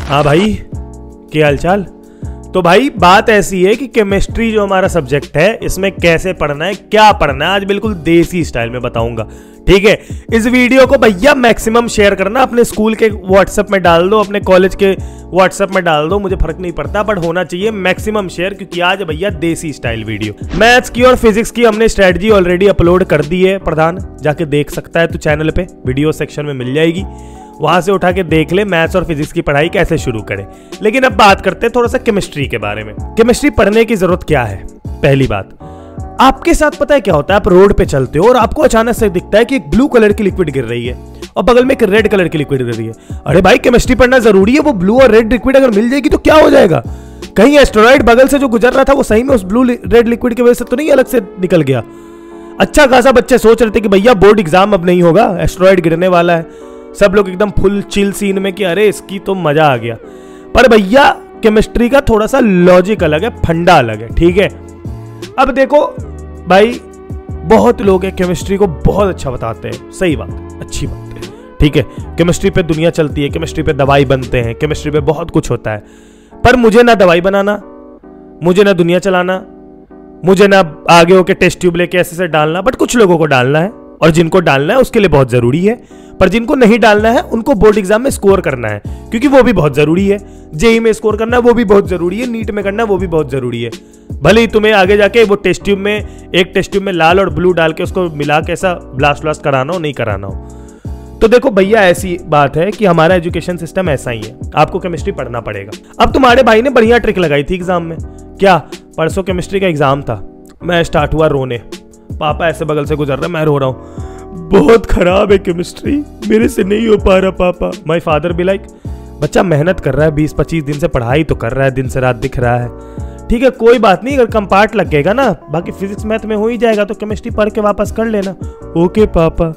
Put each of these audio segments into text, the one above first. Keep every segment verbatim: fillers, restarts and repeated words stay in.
हाँ भाई, क्या हालचाल। तो भाई बात ऐसी है कि केमिस्ट्री जो हमारा सब्जेक्ट है इसमें कैसे पढ़ना है, क्या पढ़ना है, आज बिल्कुल देसी स्टाइल में बताऊंगा। ठीक है, इस वीडियो को भैया मैक्सिमम शेयर करना, अपने स्कूल के व्हाट्सएप में डाल दो, अपने कॉलेज के व्हाट्सएप में डाल दो, मुझे फर्क नहीं पड़ता, बट होना चाहिए मैक्सिमम शेयर, क्योंकि आज भैया देसी स्टाइल वीडियो। मैथ्स की और फिजिक्स की हमने स्ट्रेटजी ऑलरेडी अपलोड कर दी है प्रधान, जाके देख सकता है तो चैनल पे वीडियो सेक्शन में मिल जाएगी, वहां से उठा के देख ले मैथ्स और फिजिक्स की पढ़ाई कैसे शुरू करें। लेकिन अब बात करते हैं थोड़ा सा केमिस्ट्री के बारे में। केमिस्ट्री पढ़ने की जरूरत क्या है? पहली बात, आपके साथ पता है क्या होता है, आप रोड पे चलते हो और आपको अचानक से दिखता है कि एक ब्लू कलर की लिक्विड गिर रही है और बगल में एक रेड कलर की लिक्विड गिर रही है। अरे भाई, केमिस्ट्री पढ़ना जरूरी है, वो ब्लू और रेड लिक्विड अगर मिल जाएगी तो क्या हो जाएगा? कहीं एस्टेरॉइड बगल से जो गुजर रहा था वो सही में उस ब्लू रेड लिक्विड की वजह से तो नहीं अलग से निकल गया? अच्छा खासा बच्चे सोच रहे थे कि भैया बोर्ड एग्जाम अब नहीं होगा, एस्टेरॉइड गिरने वाला है, सब लोग एकदम फुल चिल सीन में कि अरे इसकी तो मजा आ गया। पर भैया केमिस्ट्री का थोड़ा सा लॉजिक अलग है, फंडा अलग है। ठीक है, अब देखो भाई, बहुत लोग हैं केमिस्ट्री को बहुत अच्छा बताते हैं, सही बात, अच्छी बात है। ठीक है, केमिस्ट्री पे दुनिया चलती है, केमिस्ट्री पे दवाई बनते हैं, केमिस्ट्री पे बहुत कुछ होता है, पर मुझे ना दवाई बनाना, मुझे ना दुनिया चलाना, मुझे ना आगे होके टेस्ट ट्यूब लेके ऐसे से डालना, बट कुछ लोगों को डालना है और जिनको डालना है उसके लिए बहुत जरूरी है, पर जिनको नहीं डालना है उनको बोर्ड एग्जाम में स्कोर करना है, क्योंकि वो भी बहुत जरूरी है। जेई में स्कोर करना है वो भी बहुत जरूरी है, नीट में करना है वो भी बहुत जरूरी है। भले ही तुम्हें आगे जाके वो टेस्ट ट्यूब में एक टेस्ट ट्यूब में लाल और ब्लू डाल के उसको मिला के ऐसा ब्लास्ट ब्लास्ट कराना हो, नहीं कराना हो। तो देखो भैया, ऐसी बात है कि हमारा एजुकेशन सिस्टम ऐसा ही है, आपको केमिस्ट्री पढ़ना पड़ेगा। अब तुम्हारे भाई ने बढ़िया ट्रिक लगाई थी एग्जाम में, क्या? परसों केमिस्ट्री का एग्जाम था, मैं स्टार्ट हुआ रोने, पापा ऐसे बगल से गुजर रहा है, मैं रो रहा हूँ, बहुत खराब है केमिस्ट्री, मेरे से नहीं हो पा रहा पापा। माय फादर भी लाइक, बच्चा मेहनत कर रहा है, बीस पच्चीस दिन से पढ़ाई तो कर रहा है, दिन से रात दिख रहा है। ठीक है, कोई बात नहीं, अगर कंपार्ट लग गएगा ना, बाकी फिजिक्स मैथ में हो ही जाएगा, तो केमिस्ट्री पढ़ के वापस कर लेना। ओके पापा।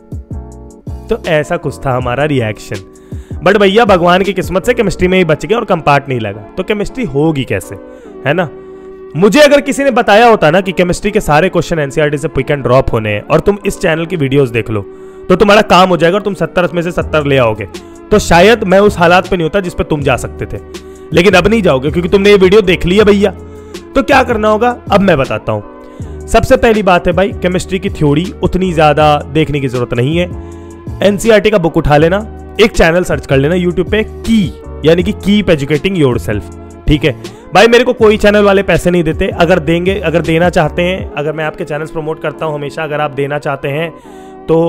तो ऐसा कुछ था हमारा रिएक्शन। बट भैया भगवान की किस्मत से केमिस्ट्री में ही बच गए और कंपार्ट नहीं लगा, तो केमिस्ट्री होगी कैसे, है ना? मुझे अगर किसी ने बताया होता ना कि केमिस्ट्री के सारे क्वेश्चन एनसीईआरटी से पिक एंड ड्रॉप होने हैं और तुम इस चैनल की वीडियोस देख लो तो तुम्हारा काम हो जाएगा और तुम सत्तर में से सत्तर ले आओगे, तो शायद मैं उस हालात पे नहीं होता जिस पे तुम जा सकते थे। लेकिन अब नहीं जाओगे क्योंकि तुमने ये वीडियो देख ली है भैया। तो क्या करना होगा अब मैं बताता हूं। सबसे पहली बात है भाई, केमिस्ट्री की थ्योरी उतनी ज्यादा देखने की जरूरत नहीं है। एनसीईआरटी का बुक उठा लेना, एक चैनल सर्च कर लेना यूट्यूब पे, की यानी कि कीप एजुकेटिंग योरसेल्फ। ठीक है भाई, मेरे को कोई चैनल वाले पैसे नहीं देते, अगर देंगे, अगर देना चाहते हैं, अगर मैं आपके चैनल्स प्रमोट करता हूं हमेशा, अगर आप देना चाहते हैं तो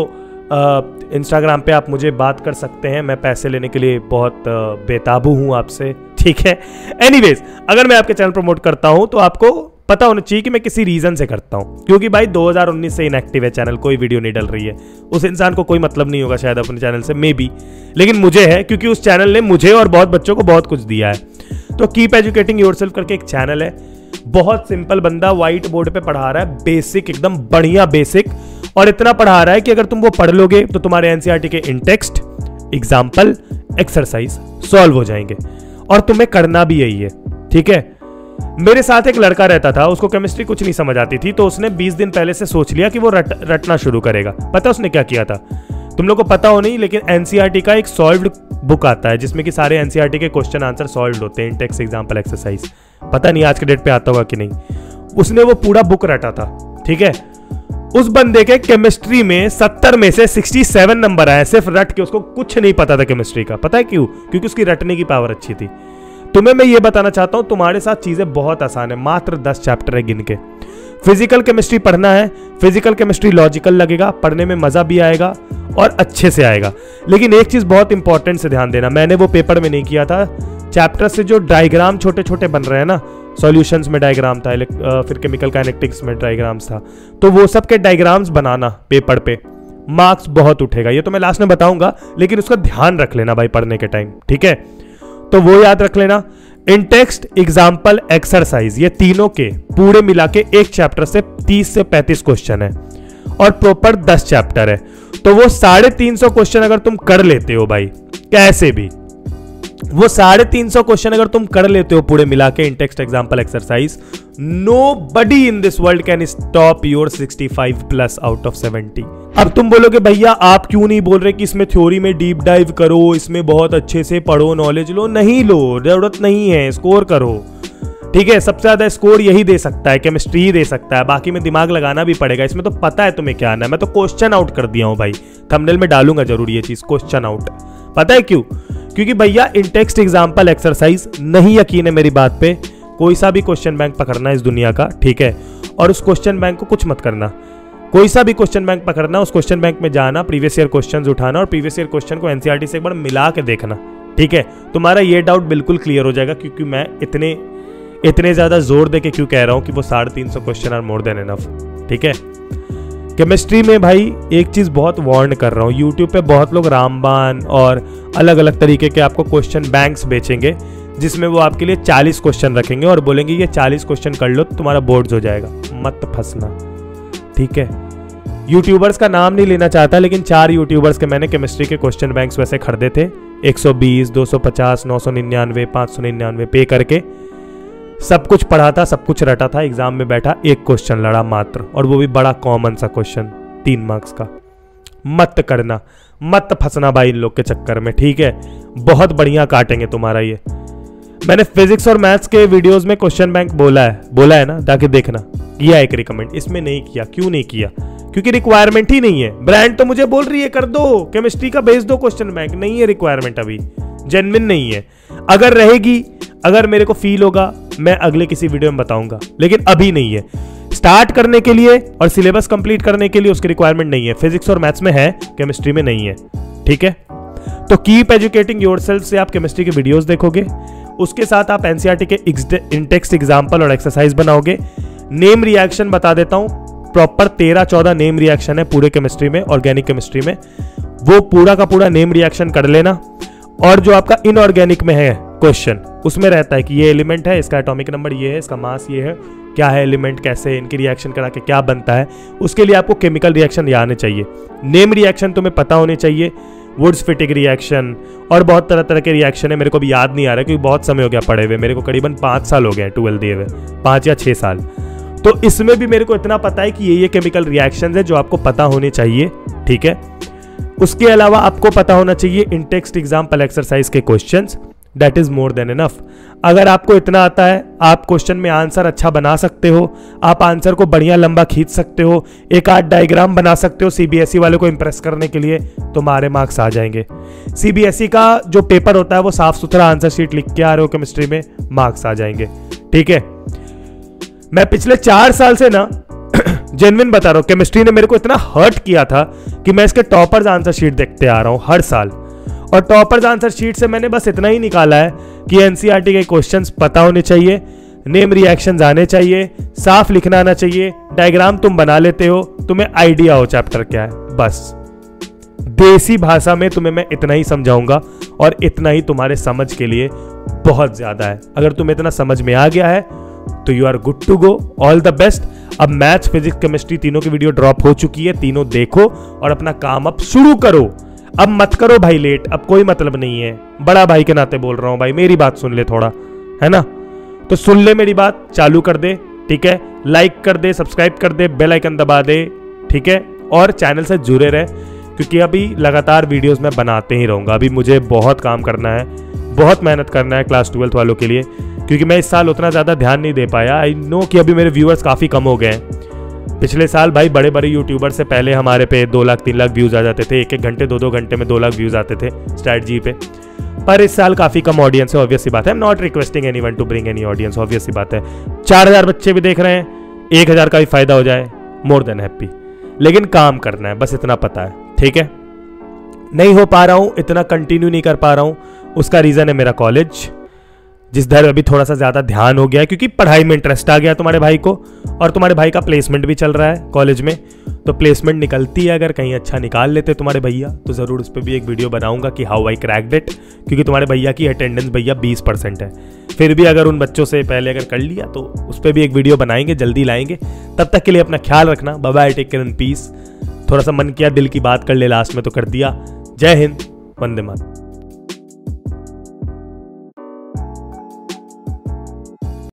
इंस्टाग्राम पे आप मुझे बात कर सकते हैं, मैं पैसे लेने के लिए बहुत बेताबू हूं आपसे। ठीक है, एनीवेज, अगर मैं आपके चैनल प्रमोट करता हूं तो आपको पता होना चाहिए कि मैं किसी रीजन से करता हूं, क्योंकि भाई दो हज़ार उन्नीस से इनएक्टिव है चैनल, कोई वीडियो नहीं डल रही है। उस इंसान को कोई मतलब नहीं होगा शायद अपने चैनल से, मे बी, लेकिन मुझे है, क्योंकि उस चैनल ने मुझे और बहुत बच्चों को बहुत कुछ दिया है। तो कीप एजुकेटिंग योरसेल्फ करके एक चैनल है, बहुत सिंपल बंदा व्हाइट बोर्ड पे पढ़ा रहा है, बेसिक, एकदम बढ़िया बेसिक, और इतना पढ़ा रहा है कि अगर तुम वो पढ़ लोगे तो तुम्हारे एनसीईआरटी के in text, example, exercise solve हो जाएंगे, और तुम्हें करना भी यही है। ठीक है, मेरे साथ एक लड़का रहता था, उसको केमिस्ट्री कुछ नहीं समझ आती थी, तो उसने बीस दिन पहले से सोच लिया कि वो रट, रटना शुरू करेगा। पता उसने क्या किया था? तुम लोग को पता हो नहीं, लेकिन एनसीईआरटी का एक सॉल्व्ड बुक आता है जिसमें कि सारे एनसीईआरटी के क्वेश्चन आंसर सॉल्व्ड होते हैं, टेक्स्ट, एग्जांपल, एक्सरसाइज। पता नहीं आज के डेट पे आता होगा कि नहीं। उसने वो पूरा बुक रटा था। ठीक है, उस बंदे के केमिस्ट्री में सत्तर में से सड़सठ नंबर आए, सिर्फ रट के, उसको कुछ नहीं पता था केमिस्ट्री का। पता है क्यों? क्योंकि उसकी रटने की पावर अच्छी थी। तुम्हें मैं ये बताना चाहता हूं, तुम्हारे साथ चीजें बहुत आसान है, मात्र दस चैप्टर है गिन के। फिजिकल केमिस्ट्री पढ़ना है, फिजिकल केमिस्ट्री लॉजिकल लगेगा, पढ़ने में मजा भी आएगा और अच्छे से आएगा। लेकिन एक चीज बहुत इंपॉर्टेंट से ध्यान देना, मैंने वो पेपर में नहीं किया था, चैप्टर से जो डायग्राम छोटे छोटे बन रहे हैं ना, सॉल्यूशंस में डायग्राम था, फिर केमिकल काइनेटिक्स में डायग्राम्स था, तो वो सब के डायग्राम्स बनाना पेपर पे, मार्क्स बहुत उठेगा। ये तो मैं लास्ट में बताऊंगा, लेकिन उसका ध्यान रख लेना भाई पढ़ने के टाइम। ठीक है, तो वो याद रख लेना। इन टेक्स्ट, एग्जाम्पल, एक्सरसाइज, ये तीनों के पूरे मिला के एक चैप्टर से तीस से पैंतीस क्वेश्चन है और प्रॉपर दस चैप्टर है, तो वो साढ़े तीन सौ क्वेश्चन अगर तुम कर लेते हो भाई कैसे भी, वो साढ़े तीन सौ क्वेश्चन अगर तुम कर लेते हो पूरे मिला के in text example exercise, nobody in this world can stop your sixty five plus out of seventy. अब तुम बोलोगे भैया आप क्यों नहीं बोल रहे कि इसमें थ्योरी में डीप डाइव करो, इसमें बहुत अच्छे से पढ़ो, नॉलेज लो। नहीं लो, जरूरत नहीं है, स्कोर करो। ठीक है, सबसे ज्यादा स्कोर यही दे सकता है, केमिस्ट्री ही दे सकता है, बाकी में दिमाग लगाना भी पड़ेगा। इसमें तो पता है तुम्हें क्या आना है। मैं तो क्वेश्चन आउट कर दिया हूं भाई, थंबनेल में डालूंगा जरूर ये चीज, क्वेश्चन आउट। पता है क्यों? क्योंकि भैया इन टेक्स्ट एग्जाम्पल एक्सरसाइज, नहीं यकीन है मेरी बात पे, कोई सा भी क्वेश्चन बैंक पकड़ना है इस दुनिया का, ठीक है, और उस क्वेश्चन बैंक को कुछ मत करना। कोई सा भी क्वेश्चन बैंक पकड़ना, उस क्वेश्चन बैंक में जाना, प्रीवियस ईयर क्वेश्चंस उठाना और प्रीवियस ईयर क्वेश्चन को एनसीईआरटी से एक बार मिला के देखना। ठीक है, तुम्हारा ये डाउट बिल्कुल क्लियर हो जाएगा। क्योंकि मैं इतने इतने ज्यादा जोर दे के क्यों कह रहा हूं कि वो साढ़े तीन सौ question are more than enough. ठीक है, केमिस्ट्री में भाई एक चीज बहुत वार्न कर रहा हूं, यूट्यूब पे बहुत लोग रामबान और अलग अलग तरीके के आपको क्वेश्चन बैंक्स बेचेंगे, जिसमें वो आपके लिए चालीस क्वेश्चन रखेंगे और बोलेंगे ये चालीस क्वेश्चन कर लो तो तुम्हारा बोर्ड्स हो जाएगा। मत फंसना, ठीक है। यूट्यूबर्स का नाम नहीं लेना चाहता, लेकिन चार यूट्यूबर्स के मैंने केमिस्ट्री के क्वेश्चन बैंक्स वैसे खरीदे थे, एक सौ बीस, दो सौ पचास, नौ सौ निन्यानवे, पाँच सौ निन्यानवे पे करके। सब कुछ पढ़ा था, सब कुछ रटा था, एग्जाम में बैठा एक क्वेश्चन लड़ा मात्र, और वो भी बड़ा कॉमन सा क्वेश्चन, तीन मार्क्स का। मत करना, मत फंसना भाई इन लोग के चक्कर में, ठीक है। बहुत बढ़िया काटेंगे तुम्हारा ये। मैंने फिजिक्स और मैथ्स के वीडियोस में क्वेश्चन बैंक बोला है बोला है ना, ताकि देखना, किया एक रिकमेंड। इसमें नहीं किया, क्यों नहीं किया? क्योंकि रिक्वायरमेंट ही नहीं है। ब्रांड तो मुझे बोल रही है कर दो, केमिस्ट्री का भेज दो क्वेश्चन बैंक, नहीं है रिक्वायरमेंट, अभी जेन्युइन नहीं है। अगर रहेगी, अगर मेरे को फील होगा, मैं अगले किसी वीडियो में बताऊंगा, लेकिन अभी नहीं है। स्टार्ट करने के लिए और सिलेबस कंप्लीट करने के लिए उसकी रिक्वायरमेंट नहीं है। फिजिक्स और मैथ्स में है, केमिस्ट्री में नहीं है, ठीक है। तो कीप एजुकेटिंग योरसेल्फ से आप केमिस्ट्री के वीडियोस देखोगे, उसके साथ आप एनसीईआरटी के इन टेक्स्ट एग्जाम्पल और एक्सरसाइज बनाओगे। नेम रिएक्शन बता देता हूं, प्रॉपर तेरह चौदह नेम रिएक्शन है पूरे केमिस्ट्री में, ऑर्गेनिक केमिस्ट्री में, वो पूरा का पूरा नेम रिएक्शन कर लेना। और जो आपका इनऑर्गेनिक में है क्वेश्चन, उसमें रहता है कि ये एलिमेंट है, इसका एटॉमिक नंबर ये है, इसका मास ये है, क्या है एलिमेंट, कैसे इनकी रिएक्शन करा के क्या बनता है, उसके लिए आपको केमिकल रिएक्शन आने चाहिए। नेम रिएक्शन तुम्हें पता होने चाहिए, वुड्स फिटिंग रिएक्शन और बहुत तरह तरह के रिएक्शन है, मेरे को भी याद नहीं आ रहा क्योंकि बहुत समय हो गया पढ़े हुए, मेरे को करीबन पाँच साल हो गए ट्वेल्व दिए हुए, पाँच या छः साल। तो इसमें भी मेरे को इतना पता है कि ये ये केमिकल रिएक्शंस है जो आपको पता होने चाहिए, ठीक है। उसके अलावा आपको पता होना चाहिए इन टेक्स्ट एग्जाम्पल एक्सरसाइज के questions, that is more than enough. अगर आपको इतना आता है, आप क्वेश्चन में आंसर अच्छा बना सकते हो, आप आंसर को बढ़िया लंबा खींच सकते हो, एक आध डायग्राम बना सकते हो सीबीएसई वाले को इंप्रेस करने के लिए, तुम्हारे मार्क्स आ जाएंगे। सीबीएसई का जो पेपर होता है वो साफ सुथरा आंसर शीट लिख के आ रहे हो केमिस्ट्री में, मार्क्स आ जाएंगे, ठीक है। मैं पिछले चार साल से ना जेन्युइन बता रहा हूं, केमिस्ट्री ने मेरे को इतना हर्ट किया था कि मैं इसके टॉपर्स आंसर शीट देखते आ रहा हूं हर साल। और टॉपर्स आंसर शीट से मैंने बस इतना ही निकाला है कि एनसीईआरटी के क्वेश्चंस पता होने चाहिए, नेम रिएक्शंस आने चाहिए, साफ लिखना आना चाहिए, डायग्राम तुम बना लेते हो, तुम्हें आइडिया हो चैप्टर क्या है, बस। देसी भाषा में तुम्हें मैं इतना ही समझाऊंगा और इतना ही तुम्हारे समझ के लिए बहुत ज्यादा है। अगर तुम्हें इतना समझ में आ गया है तो you are good to go, all the best. अब मैथ्स, फिजिक्स, केमिस्ट्री तीनों की वीडियो ड्रॉप हो चुकी है, तीनों देखो और अपना काम अब शुरू करो। अब मत करो भाई लेट, अब कोई मतलब नहीं है, बड़ा भाई के नाते बोल रहा हूं भाई, मेरी बात सुन ले थोड़ा, है ना। तो सुन ले मेरी बात, चालू कर दे, ठीक है। लाइक कर दे, सब्सक्राइब कर दे, बेल आइकन दबा दे, ठीक है। और चैनल से जुड़े रहे, क्योंकि अभी लगातार वीडियोस मैं बनाते ही रहूंगा। अभी मुझे बहुत काम करना है, बहुत मेहनत करना है क्लास ट्वेल्थ वालों के लिए, क्योंकि मैं इस साल उतना ज़्यादा ध्यान नहीं दे पाया। आई नो कि अभी मेरे व्यूअर्स काफ़ी कम हो गए हैं। पिछले साल भाई बड़े बड़े यूट्यूबर से पहले हमारे पे दो लाख तीन लाख व्यूज़ आ जाते थे, एक एक घंटे दो दो घंटे में दो लाख व्यूज़ आते थे स्ट्रैटजी पे। पर इस साल काफ़ी कम ऑडियंस है, ऑब्वियस सी बात है। I am not requesting anyone to bring any audience, obvious सी बात है। चार हज़ार बच्चे भी देख रहे हैं, एक हज़ार का भी फायदा हो जाए, मोर देन हैप्पी। लेकिन काम करना है, बस इतना पता है, ठीक है। नहीं हो पा रहा हूँ, इतना कंटिन्यू नहीं कर पा रहा हूँ, उसका रीज़न है मेरा कॉलेज, जिस दर अभी थोड़ा सा ज़्यादा ध्यान हो गया है, क्योंकि पढ़ाई में इंटरेस्ट आ गया तुम्हारे भाई को, और तुम्हारे भाई का प्लेसमेंट भी चल रहा है कॉलेज में। तो प्लेसमेंट निकलती है, अगर कहीं अच्छा निकाल लेते तुम्हारे भैया तो ज़रूर उस पर भी एक वीडियो बनाऊंगा कि हाउ आई क्रैक्ड इट, क्योंकि तुम्हारे भैया की अटेंडेंस भैया बीस परसेंट है। फिर भी अगर उन बच्चों से पहले अगर कर लिया तो उस पर भी एक वीडियो बनाएंगे, जल्दी लाएंगे। तब तक के लिए अपना ख्याल रखना, bye bye, take care and peace. थोड़ा सा मन किया दिल की बात कर ले लास्ट में, तो कर दिया। जय हिंद, वंदे मातरम।